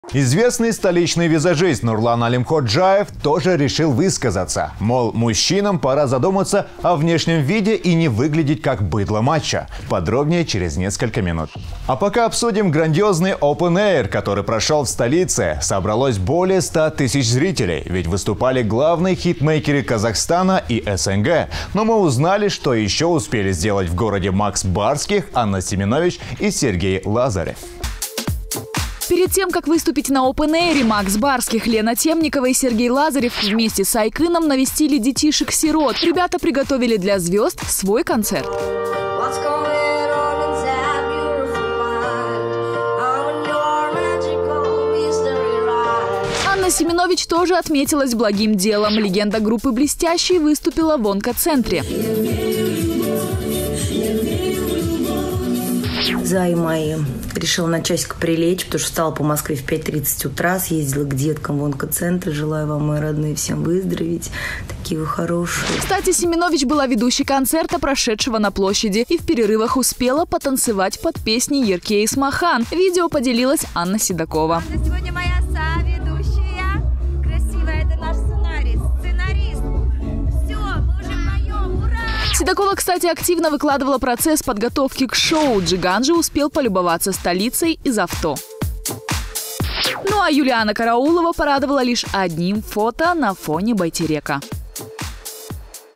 Известный столичный визажист Нурлан Алимходжаев тоже решил высказаться. Мол, мужчинам пора задуматься о внешнем виде и не выглядеть как быдло матча. Подробнее через несколько минут. А пока обсудим грандиозный Open Air, который прошел в столице. Собралось более 100 тысяч зрителей, ведь выступали главные хитмейкеры Казахстана и СНГ. Но мы узнали, что еще успели сделать в городе Макс Барских, Анна Семенович и Сергей Лазарев. Перед тем, как выступить на Open Air, Макс Барских, Лена Темникова и Сергей Лазарев вместе с Айкыном навестили детишек-сирот. Ребята приготовили для звезд свой концерт. Анна Семенович тоже отметилась благим делом. Легенда группы «Блестящие» выступила в онкоцентре. Зай мои. Решила на часик прилечь, потому что встала по Москве в 5:30 утра, съездила к деткам в онкоцентр. Желаю вам, мои родные, всем выздороветь. Такие вы хорошие. Кстати, Семенович была ведущей концерта, прошедшего на площади, и в перерывах успела потанцевать под песни Ерке Исмахан. Видео поделилась Анна Седокова. Сегодня моя соведущая. Красивая, это наш сценарист. Все, мы уже поем, ура! Седокова, кстати, активно выкладывала процесс подготовки к шоу. Джиган же успел полюбоваться столицей из авто. Ну а Юлиана Караулова порадовала лишь одним фото на фоне Байтерека.